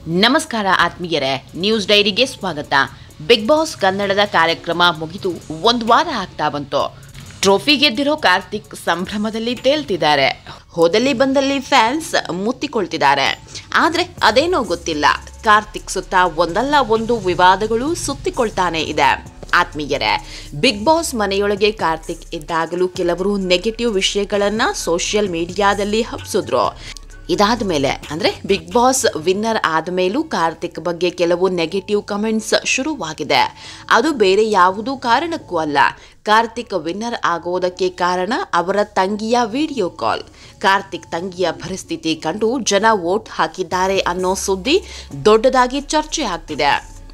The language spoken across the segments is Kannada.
ನಮಸ್ಕಾರ ಆತ್ಮೀಯರೇ, ನ್ಯೂಸ್ ಡೈರಿಗೆ ಸ್ವಾಗತ. ಬಿಗ್ ಬಾಸ್ ಕನ್ನಡದ ಕಾರ್ಯಕ್ರಮ ಮುಗಿದು ಒಂದು ವಾರ ಆಗ್ತಾ ಬಂತು. ಟ್ರೋಫಿ ಗೆದ್ದಿರೋ ಕಾರ್ತಿಕ್ ಸಂಭ್ರಮದಲ್ಲಿ ತೇಲ್ತಿದ್ದಾರೆ. ಹೋದಲ್ಲಿ ಬಂದಲ್ಲಿ ಫ್ಯಾನ್ಸ್ ಮುತ್ತಿಕೊಳ್ತಿದ್ದಾರೆ. ಆದರೆ ಅದೇನೋ ಗೊತ್ತಿಲ್ಲ, ಕಾರ್ತಿಕ್ ಸುತ್ತ ಒಂದಲ್ಲ ಒಂದು ವಿವಾದಗಳು ಸುತ್ತಿಕೊಳ್ತಾನೆ ಇದೆ. ಆತ್ಮೀಯರೇ, ಬಿಗ್ ಬಾಸ್ ಮನೆಯೊಳಗೆ ಕಾರ್ತಿಕ್ ಇದ್ದಾಗಲೂ ಕೆಲವರು ನೆಗೆಟಿವ್ ವಿಷಯಗಳನ್ನು ಸೋಷಿಯಲ್ ಮೀಡಿಯಾದಲ್ಲಿ ಹಬ್ಸಿದ್ರು. ಇದಾದ ಮೇಲೆ ಅಂದರೆ ಬಿಗ್ ಬಾಸ್ ವಿನ್ನರ್ ಆದಮೇಲೂ ಕಾರ್ತಿಕ್ ಬಗ್ಗೆ ಕೆಲವು ನೆಗೆಟಿವ್ ಕಮೆಂಟ್ಸ್ ಶುರುವಾಗಿದೆ. ಅದು ಬೇರೆ ಯಾವುದೂ ಕಾರಣಕ್ಕೂ ಅಲ್ಲ. ಕಾರ್ತಿಕ್ ವಿನ್ನರ್ ಆಗೋದಕ್ಕೆ ಕಾರಣ ಅವರ ತಂಗಿಯ ವಿಡಿಯೋ ಕಾಲ್. ಕಾರ್ತಿಕ್ ತಂಗಿಯ ಪರಿಸ್ಥಿತಿ ಕಂಡು ಜನ ವೋಟ್ ಹಾಕಿದ್ದಾರೆ ಅನ್ನೋ ಸುದ್ದಿ ದೊಡ್ಡದಾಗಿ ಚರ್ಚೆ ಆಗ್ತಿದೆ.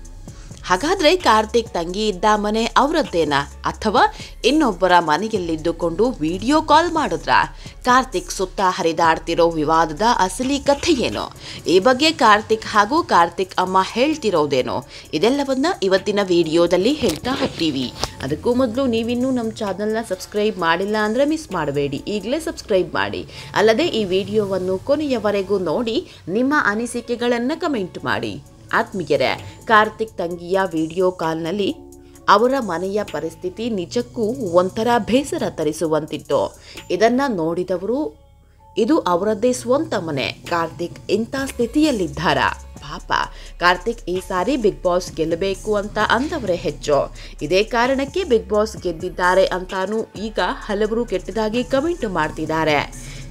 ಹಾಗಾದ್ರೆ ಕಾರ್ತಿಕ್ ತಂಗಿ ಇದ್ದ ಮನೆ ಅವರದ್ದೇನಾ ಅಥವಾ ಇನ್ನೊಬ್ಬರ ಮನೆಯಲ್ಲಿದ್ದುಕೊಂಡು ವಿಡಿಯೋ ಕಾಲ್ ಮಾಡಿದ್ರ? ಕಾರ್ತಿಕ್ ಸುತ್ತ ಹರಿದಾಡ್ತಿರೋ ವಿವಾದದ ಅಸಲಿ ಕಥೆ ಏನು? ಈ ಬಗ್ಗೆ ಕಾರ್ತಿಕ್ ಹಾಗೂ ಕಾರ್ತಿಕ್ ಅಮ್ಮ ಹೇಳ್ತಿರೋದೇನು? ಇದೆಲ್ಲವನ್ನ ಇವತ್ತಿನ ವಿಡಿಯೋದಲ್ಲಿ ಹೇಳ್ತಾ ಹೋಗ್ತೀವಿ. ಅದಕ್ಕೂ ಮೊದಲು ನೀವಿನ್ನೂ ನಮ್ಮ ಚಾನಲ್ನ ಸಬ್ಸ್ಕ್ರೈಬ್ ಮಾಡಿಲ್ಲ ಅಂದರೆ ಮಿಸ್ ಮಾಡಬೇಡಿ, ಈಗಲೇ ಸಬ್ಸ್ಕ್ರೈಬ್ ಮಾಡಿ. ಅಲ್ಲದೆ ಈ ವಿಡಿಯೋವನ್ನು ಕೊನೆಯವರೆಗೂ ನೋಡಿ ನಿಮ್ಮ ಅನಿಸಿಕೆಗಳನ್ನು ಕಮೆಂಟ್ ಮಾಡಿ. ಆತ್ಮೀಯರೇ, ಕಾರ್ತಿಕ್ ತಂಗಿಯ ವಿಡಿಯೋ ಕಾಲ್ನಲ್ಲಿ ಅವರ ಮನೆಯ ಪರಿಸ್ಥಿತಿ ನಿಜಕ್ಕೂ ಒಂಥರ ಬೇಸರ ತರಿಸುವಂತಿತ್ತು. ಇದನ್ನು ನೋಡಿದವರು ಇದು ಅವರದ್ದೇ ಸ್ವಂತ ಮನೆ, ಕಾರ್ತಿಕ್ ಇಂಥ ಸ್ಥಿತಿಯಲ್ಲಿದ್ದಾರಾ? ಪಾಪ, ಕಾರ್ತಿಕ್ ಈ ಸಾರಿ ಬಿಗ್ ಬಾಸ್ ಗೆಲ್ಲಬೇಕು ಅಂತ ಅಂದವರೇ ಹೆಚ್ಚು. ಇದೇ ಕಾರಣಕ್ಕೆ ಬಿಗ್ ಬಾಸ್ ಗೆದ್ದಿದ್ದಾರೆ ಅಂತಾನೂ ಈಗ ಹಲವರು ಕೆಟ್ಟದಾಗಿ ಕಮೆಂಟ್ ಮಾಡ್ತಿದ್ದಾರೆ.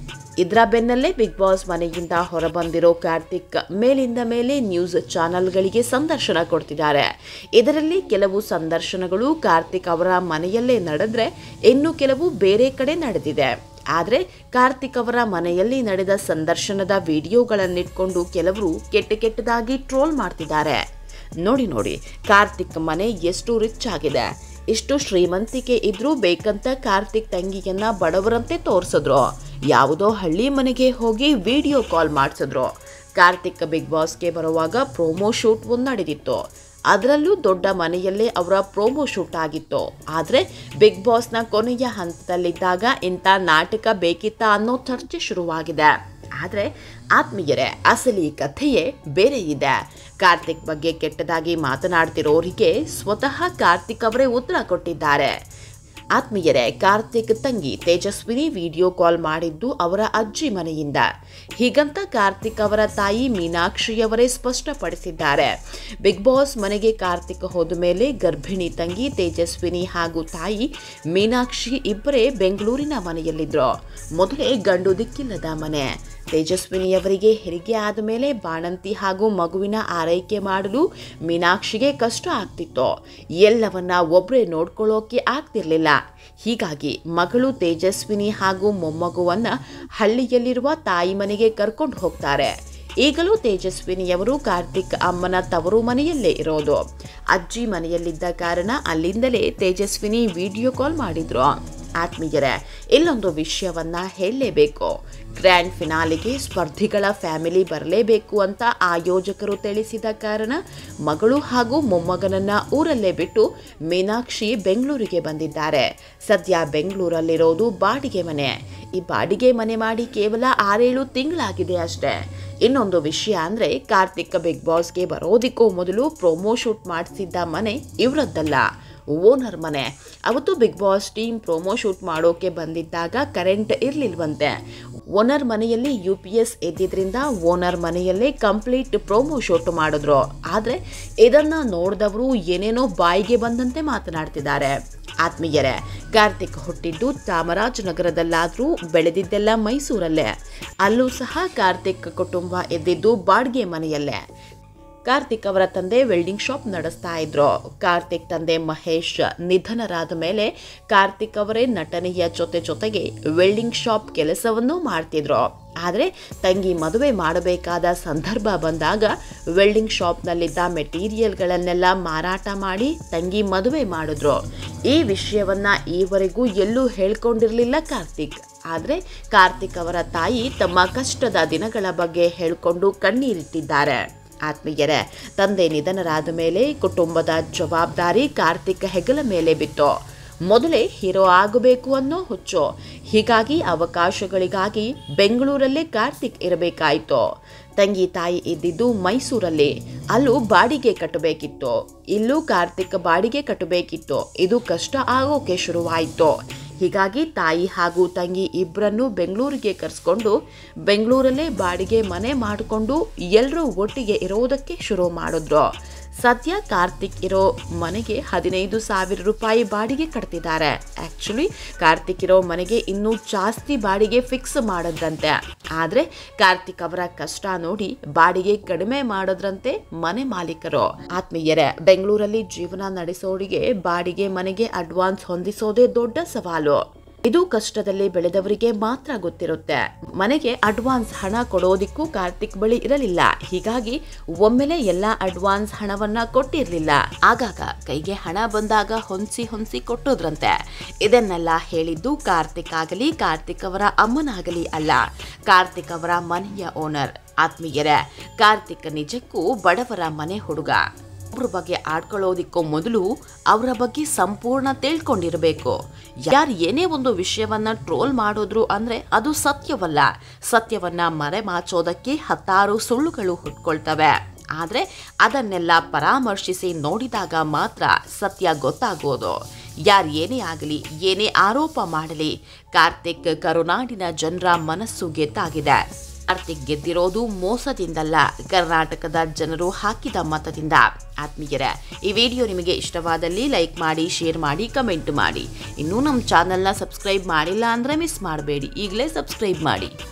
ಇದರ ಬೆನ್ನಲ್ಲೇ ಬಿಗ್ ಬಾಸ್ ಮನೆಯಿಂದ ಹೊರಬಂದಿರೋ ಕಾರ್ತಿಕ್ ಮೇಲಿಂದ ಮೇಲೆ ನ್ಯೂಸ್ ಚಾನೆಲ್ಗಳಿಗೆ ಸಂದರ್ಶನ ಕೊಡ್ತಿದ್ದಾರೆ. ಇದರಲ್ಲಿ ಕೆಲವು ಸಂದರ್ಶನಗಳು ಕಾರ್ತಿಕ್ ಅವರ ಮನೆಯಲ್ಲೇ ನಡೆದ್ರೆ, ಇನ್ನು ಕೆಲವು ಬೇರೆ ಕಡೆ ನಡೆದಿದೆ. ಆದರೆ ಕಾರ್ತಿಕ್ ಅವರ ಮನೆಯಲ್ಲಿ ನಡೆದ ಸಂದರ್ಶನದ ವಿಡಿಯೋಗಳನ್ನಿಟ್ಕೊಂಡು ಕೆಲವರು ಕೆಟ್ಟದಾಗಿ ಟ್ರೋಲ್ ಮಾಡ್ತಿದ್ದಾರೆ. ನೋಡಿ, ಕಾರ್ತಿಕ್ ಮನೆ ಎಷ್ಟು ರಿಚ್ ಆಗಿದೆ. ಇಷ್ಟು ಶ್ರೀಮಂತಿಕೆ ಇದ್ರೂ ಬೇಕಂತ ಕಾರ್ತಿಕ್ ತಂಗಿಯನ್ನ ಬಡವರಂತೆ ತೋರಿಸಿದ್ರು. ಯಾವುದೋ ಹಳ್ಳಿ ಮನೆಗೆ ಹೋಗಿ ವಿಡಿಯೋ ಕಾಲ್ ಮಾಡಿಸಿದ್ರು. ಕಾರ್ತಿಕ್ ಬಿಗ್ ಬಾಸ್ಗೆ ಬರುವಾಗ ಪ್ರೋಮೋ ಶೂಟ್ ಒಂದು ನಡೆದಿತ್ತು. ಅದರಲ್ಲೂ ದೊಡ್ಡ ಮನೆಯಲ್ಲೇ ಅವರ ಪ್ರೋಮೋ ಶೂಟ್ ಆಗಿತ್ತು. ಆದರೆ ಬಿಗ್ ಬಾಸ್ನ ಕೊನೆಯ ಹಂತದಲ್ಲಿದ್ದಾಗ ಇಂಥ ನಾಟಕ ಬೇಕಿತ್ತ ಅನ್ನೋ ಚರ್ಚೆ ಶುರುವಾಗಿದೆ. ಆದರೆ ಆತ್ಮೀಯರೇ, ಅಸಲಿ ಕಥೆಯೇ ಬೇರೆ ಇದೆ. ಕಾರ್ತಿಕ್ ಬಗ್ಗೆ ಕೆಟ್ಟದಾಗಿ ಮಾತನಾಡ್ತಿರೋರಿಗೆ ಸ್ವತಃ ಕಾರ್ತಿಕ್ ಅವರೇ ಉತ್ತರ ಕೊಟ್ಟಿದ್ದಾರೆ. ಆತ್ಮೀಯರೇ, ಕಾರ್ತಿಕ್ ತಂಗಿ ತೇಜಸ್ವಿನಿ ವಿಡಿಯೋ ಕಾಲ್ ಮಾಡಿದ್ದು ಅವರ ಅಜ್ಜಿ ಮನೆಯಿಂದ. ಹೀಗಂತ ಕಾರ್ತಿಕ್ ಅವರ ತಾಯಿ ಮೀನಾಕ್ಷಿಯವರೇ ಸ್ಪಷ್ಟಪಡಿಸಿದ್ದಾರೆ. ಬಿಗ್ ಬಾಸ್ ಮನೆಗೆ ಕಾರ್ತಿಕ್ ಹೋದ ಮೇಲೆ ಗರ್ಭಿಣಿ ತಂಗಿ ತೇಜಸ್ವಿನಿ ಹಾಗೂ ತಾಯಿ ಮೀನಾಕ್ಷಿ ಇಬ್ಬರೇ ಬೆಂಗಳೂರಿನ ಮನೆಯಲ್ಲಿದ್ರು. ಮೊದಲೇ ಗಂಡು ದಿಕ್ಕಿಲ್ಲದ ಮನೆ. ತೇಜಸ್ವಿನಿಯವರಿಗೆ ಹೆರಿಗೆ ಆದ ಮೇಲೆ ಬಾಣಂತಿ ಹಾಗೂ ಮಗುವಿನ ಆರೈಕೆ ಮಾಡಲು ಮೀನಾಕ್ಷಿಗೆ ಕಷ್ಟ ಆಗ್ತಿತ್ತು. ಎಲ್ಲವನ್ನ ಒಬ್ಬರೇ ನೋಡ್ಕೊಳ್ಳೋಕೆ ಆಗ್ತಿರ್ಲಿಲ್ಲ. ಹೀಗಾಗಿ ಮಗಳು ತೇಜಸ್ವಿನಿ ಹಾಗೂ ಮೊಮ್ಮಗುವನ್ನ ಹಳ್ಳಿಯಲ್ಲಿರುವ ತಾಯಿ ಮನೆಗೆ ಕರ್ಕೊಂಡು ಹೋಗ್ತಾರೆ. ಈಗಲೂ ತೇಜಸ್ವಿನಿಯವರು ಕಾರ್ತಿಕ್ ಅಮ್ಮನ ತವರು ಮನೆಯಲ್ಲೇ ಇರೋದು. ಅಜ್ಜಿ ಮನೆಯಲ್ಲಿದ್ದ ಕಾರಣ ಅಲ್ಲಿಂದಲೇ ತೇಜಸ್ವಿನಿ ವಿಡಿಯೋ ಕಾಲ್ ಮಾಡಿದ್ರು. ಆತ್ಮೀಯರೇ, ಇಲ್ಲೊಂದು ವಿಷಯವನ್ನ ಹೇಳಲೇಬೇಕು. ಗ್ರ್ಯಾಂಡ್ ಫಿನಾಲಿಗೆ ಸ್ಪರ್ಧಿಗಳ ಫ್ಯಾಮಿಲಿ ಬರಲೇಬೇಕು ಅಂತ ಆಯೋಜಕರು ತಿಳಿಸಿದ ಕಾರಣ ಮಗಳು ಹಾಗೂ ಮೊಮ್ಮಗನನ್ನ ಊರಲ್ಲೇ ಬಿಟ್ಟು ಮೀನಾಕ್ಷಿ ಬೆಂಗಳೂರಿಗೆ ಬಂದಿದ್ದಾರೆ. ಸದ್ಯ ಬೆಂಗಳೂರಲ್ಲಿರೋದು ಬಾಡಿಗೆ ಮನೆ. ಈ ಬಾಡಿಗೆ ಮನೆ ಮಾಡಿ ಕೇವಲ 6-7 ತಿಂಗಳಾಗಿದೆ ಅಷ್ಟೇ. ಇನ್ನೊಂದು ವಿಷಯ ಅಂದರೆ, ಕಾರ್ತಿಕ್ ಬಿಗ್ ಬಾಸ್ಗೆ ಬರೋದಕ್ಕೂ ಮೊದಲು ಪ್ರೋಮೋ ಶೂಟ್ ಮಾಡಿಸಿದ್ದ ಮನೆ ಇವರದ್ದಲ್ಲ, ಓನರ್ ಮನೆ. ಅವತ್ತು Big Boss team promo shoot ಮಾಡೋಕೆ ಬಂದಿದ್ದಾಗ ಕರೆಂಟ್ ಇರಲಿಲ್ವಂತೆ. ಓನರ್ ಮನೆಯಲ್ಲಿ UPS ಇದ್ದಿದ್ರಿಂದ ಓನರ್ ಮನೆಯಲ್ಲೇ ಕಂಪ್ಲೀಟ್ ಪ್ರೋಮೋ ಶೂಟ್ ಮಾಡಿದ್ರು. ಆದರೆ ಇದನ್ನ ನೋಡಿದವರು ಏನೇನೋ ಬಾಯಿಗೆ ಬಂದಂತೆ ಮಾತನಾಡ್ತಿದ್ದಾರೆ. ಆತ್ಮೀಯರೇ, ಕಾರ್ತಿಕ್ ಹುಟ್ಟಿದ್ದು ಚಾಮರಾಜನಗರದಲ್ಲಾದರೂ ಬೆಳೆದಿದ್ದೆಲ್ಲ ಮೈಸೂರಲ್ಲೇ. ಅಲ್ಲೂ ಸಹ ಕಾರ್ತಿಕ್ ಕುಟುಂಬ ಇದ್ದಿದ್ದು ಬಾಡಿಗೆ ಮನೆಯಲ್ಲೇ. ಕಾರ್ತಿಕ್ ಅವರ ತಂದೆ ವೆಲ್ಡಿಂಗ್ ಶಾಪ್ ನಡೆಸ್ತಾ ಇದ್ರು. ಕಾರ್ತಿಕ್ ತಂದೆ ಮಹೇಶ್ ನಿಧನರಾದ ಮೇಲೆ ಕಾರ್ತಿಕ್ ಅವರೇ ನಟನೆಯ ಜೊತೆಗೆ ವೆಲ್ಡಿಂಗ್ ಶಾಪ್ ಕೆಲಸವನ್ನೂ ಮಾಡ್ತಿದ್ರು. ಆದರೆ ತಂಗಿ ಮದುವೆ ಮಾಡಬೇಕಾದ ಸಂದರ್ಭ ಬಂದಾಗ ವೆಲ್ಡಿಂಗ್ ಶಾಪ್ನಲ್ಲಿದ್ದ ಮೆಟೀರಿಯಲ್ಗಳನ್ನೆಲ್ಲ ಮಾರಾಟ ಮಾಡಿ ತಂಗಿ ಮದುವೆ ಮಾಡಿದ್ರು. ಈ ವಿಷಯವನ್ನ ಈವರೆಗೂ ಎಲ್ಲೂ ಹೇಳ್ಕೊಂಡಿರಲಿಲ್ಲ ಕಾರ್ತಿಕ್. ಆದರೆ ಕಾರ್ತಿಕ್ ಅವರ ತಾಯಿ ತಮ್ಮ ಕಷ್ಟದ ದಿನಗಳ ಬಗ್ಗೆ ಹೇಳಿಕೊಂಡು ಕಣ್ಣೀರಿಟ್ಟಿದ್ದಾರೆ. ಆತ್ಮೀಯರೇ, ತಂದೆ ನಿಧನರಾದ ಮೇಲೆ ಕುಟುಂಬದ ಜವಾಬ್ದಾರಿ ಕಾರ್ತಿಕ್ ಹೆಗಲ ಮೇಲೆ ಬಿತ್ತು. ಮೊದಲೇ ಹೀರೋ ಆಗಬೇಕು ಅನ್ನೋ ಹುಚ್ಚು. ಹೀಗಾಗಿ ಅವಕಾಶಗಳಿಗಾಗಿ ಬೆಂಗಳೂರಲ್ಲೇ ಕಾರ್ತಿಕ್ ಇರಬೇಕಾಯಿತು. ತಂಗಿ ತಾಯಿ ಇದ್ದಿದ್ದು ಮೈಸೂರಲ್ಲಿ, ಅಲ್ಲೂ ಬಾಡಿಗೆ ಕಟ್ಟಬೇಕಿತ್ತು. ಇಲ್ಲೂ ಕಾರ್ತಿಕ್ ಬಾಡಿಗೆ ಕಟ್ಟಬೇಕಿತ್ತು. ಇದು ಕಷ್ಟ ಆಗೋಕೆ ಶುರುವಾಯಿತು. ಹೀಗಾಗಿ ತಾಯಿ ಹಾಗೂ ತಂಗಿ ಇಬ್ಬರನ್ನು ಬೆಂಗಳೂರಿಗೆ ಕರೆಸ್ಕೊಂಡು ಬೆಂಗಳೂರಲ್ಲೇ ಬಾಡಿಗೆ ಮನೆ ಮಾಡಿಕೊಂಡು ಎಲ್ಲರೂ ಒಟ್ಟಿಗೆ ಇರೋದಕ್ಕೆ ಶುರು ಮಾಡಿದ್ರು. ಸದ್ಯ ಕಾರ್ತಿಕ್ ಇರೋ ಮನೆಗೆ 15,000 ರೂಪಾಯಿ ಬಾಡಿಗೆ ಕಟ್ತಿದ್ದಾರೆ. ಆ್ಯಕ್ಚುಲಿ ಕಾರ್ತಿಕ್ ಇರೋ ಮನೆಗೆ ಇನ್ನೂ ಜಾಸ್ತಿ ಬಾಡಿಗೆ ಫಿಕ್ಸ್ ಮಾಡಿದ್ರಂತೆ. ಆದರೆ ಕಾರ್ತಿಕ್ ಅವರ ಕಷ್ಟ ನೋಡಿ ಬಾಡಿಗೆ ಕಡಿಮೆ ಮಾಡಿದ್ರಂತೆ ಮನೆ ಮಾಲೀಕರು. ಆತ್ಮೀಯರೇ, ಬೆಂಗಳೂರಲ್ಲಿ ಜೀವನ ನಡೆಸೋರಿಗೆ ಬಾಡಿಗೆ ಮನೆಗೆ ಅಡ್ವಾನ್ಸ್ ಹೊಂದಿಸೋದೇ ದೊಡ್ಡ ಸವಾಲು. ಇದು ಕಷ್ಟದಲ್ಲಿ ಬೆಳೆದವರಿಗೆ ಮಾತ್ರ ಗೊತ್ತಿರುತ್ತೆ. ಮನೆಗೆ ಅಡ್ವಾನ್ಸ್ ಹಣ ಕೊಡೋದಿಕ್ಕೂ ಕಾರ್ತಿಕ್ ಬಳಿ ಇರಲಿಲ್ಲ. ಹೀಗಾಗಿ ಒಮ್ಮೆಲೆ ಎಲ್ಲ ಅಡ್ವಾನ್ಸ್ ಹಣವನ್ನ ಕೊಟ್ಟಿರ್ಲಿಲ್ಲ. ಆಗಾಗ ಕೈಗೆ ಹಣ ಬಂದಾಗ ಹೊಂದಿಸಿ ಕೊಟ್ಟೋದ್ರಂತೆ. ಇದನ್ನೆಲ್ಲ ಹೇಳಿದ್ದು ಕಾರ್ತಿಕ್ ಆಗಲಿ ಕಾರ್ತಿಕ್ ಅವರ ಅಮ್ಮನಾಗಲಿ ಅಲ್ಲ, ಕಾರ್ತಿಕ್ ಅವರ ಮನೆಯ ಓನರ್. ಆತ್ಮೀಯರೇ, ಕಾರ್ತಿಕ್ ನಿಜಕ್ಕೂ ಬಡವರ ಮನೆ ಹುಡುಗ. ಒಬ್ಬರ ಬಗ್ಗೆ ಆಡ್ಕೊಳ್ಳೋದಿಕ್ಕೂ ಮೊದಲು ಅವರ ಬಗ್ಗೆ ಸಂಪೂರ್ಣ ತಿಳ್ಕೊಂಡಿರಬೇಕು. ಯಾರು ಏನೇ ಒಂದು ವಿಷಯವನ್ನ ಟ್ರೋಲ್ ಮಾಡೋದ್ರು ಅಂದ್ರೆ ಅದು ಸತ್ಯವಲ್ಲ. ಸತ್ಯವನ್ನ ಮರೆಮಾಚೋದಕ್ಕೆ 10 ಸುಳ್ಳುಗಳು ಹುಟ್ಕೊಳ್ತವೆ. ಆದ್ರೆ ಅದನ್ನೆಲ್ಲ ಪರಾಮರ್ಶಿಸಿ ನೋಡಿದಾಗ ಮಾತ್ರ ಸತ್ಯ ಗೊತ್ತಾಗೋದು. ಯಾರು ಏನೇ ಆಗಲಿ, ಏನೇ ಆರೋಪ ಮಾಡಲಿ, ಕಾರ್ತಿಕ್ ಕರುನಾಡಿನ ಜನರ ಮನಸ್ಸು ಗೆದ್ದಾಗಿದೆ. ಕಾರ್ತಿಕ್ ಗೆದ್ದಿರೋದು ಮೋಸದಿಂದಲ್ಲ, ಕರ್ನಾಟಕದ ಜನರು ಹಾಕಿದ ಮತದಿಂದ. ಆತ್ಮೀಯರೇ, ಈ ವಿಡಿಯೋ ನಿಮಗೆ ಇಷ್ಟವಾದಲ್ಲಿ ಲೈಕ್ ಮಾಡಿ, ಶೇರ್ ಮಾಡಿ, ಕಮೆಂಟ್ ಮಾಡಿ. ಇನ್ನೂ ನಮ್ಮ ಚಾನಲ್ನ ಸಬ್ಸ್ಕ್ರೈಬ್ ಮಾಡಿಲ್ಲ ಅಂದರೆ ಮಿಸ್ ಮಾಡಬೇಡಿ, ಈಗಲೇ ಸಬ್ಸ್ಕ್ರೈಬ್ ಮಾಡಿ.